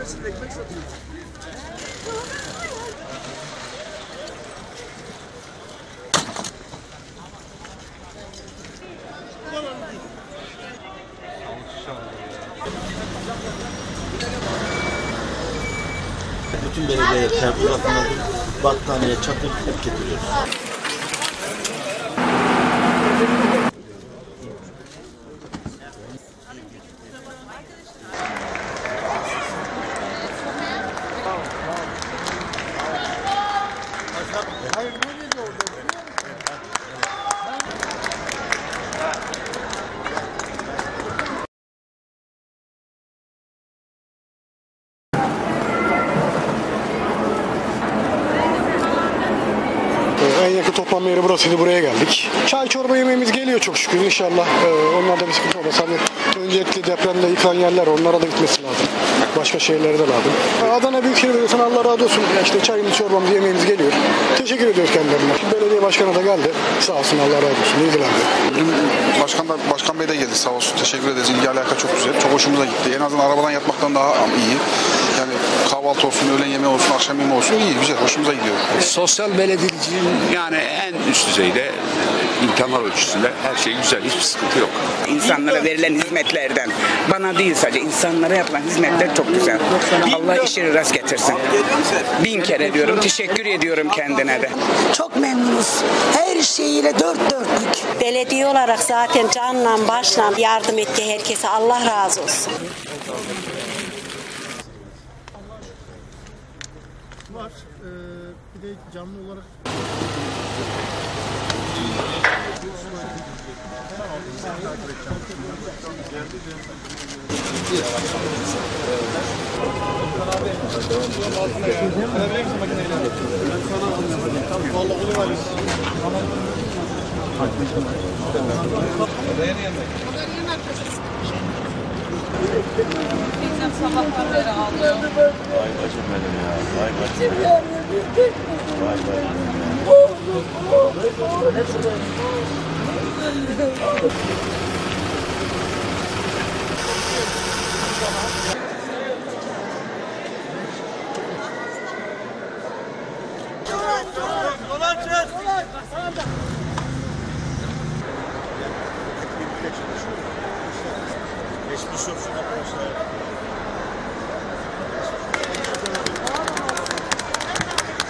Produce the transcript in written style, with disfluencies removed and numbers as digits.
Caddesi'nde ekmek satıyor. Bütün belediyeler tebligatına battaniye, çadır hep getiriyoruz. En yakın toplanma yeri burasıydı, buraya geldik. Çay çorba yemeğimiz geliyor çok şükür inşallah. Onlarda bir sıkıntı olmaz. Hani öncelikli depremde yıkılan yerler, onlara da gitmesi lazım. Başka şehirlere de lazım. Adana Büyükşehir Belediyesi'ne Allah razı olsun. İşte çayımız, çorbamız, yemeğimiz geliyor. Teşekkür ediyoruz kendilerine. Belediye başkanı da geldi. Sağ olsun, Allah razı olsun. İlgilendi. Dün Başkan Bey de geldi, sağ olsun. Teşekkür ederiz. İlgi alaka çok güzel. Çok hoşumuza gitti. En azından arabadan yatmaktan daha iyi. Yani kahvaltı olsun, öğlen yemeği olsun, akşam yemeği olsun iyi, güzel. Hoşumuza gidiyor. Sosyal belediyeciliğin yani en üst düzeyde imkanlar ölçüsünde her şey güzel. Hiçbir sıkıntı yok. İnsanlara verilen hizmetlerden, bana değil sadece insanlara yapılan hizmetler çok güzel. Allah işini rast getirsin. 1000 kere diyorum, teşekkür ediyorum kendine de. Çok memnunuz. Her şeyiyle dört dörtlük. Belediye olarak zaten canla başla yardım etti herkese. Allah razı olsun. Var. Bir de canlı olarak sabahtan beri ağlıyor. Vay bacım benim ya. Vay bacım benim. Vay bacım geçmiş olsun arkadaşlar.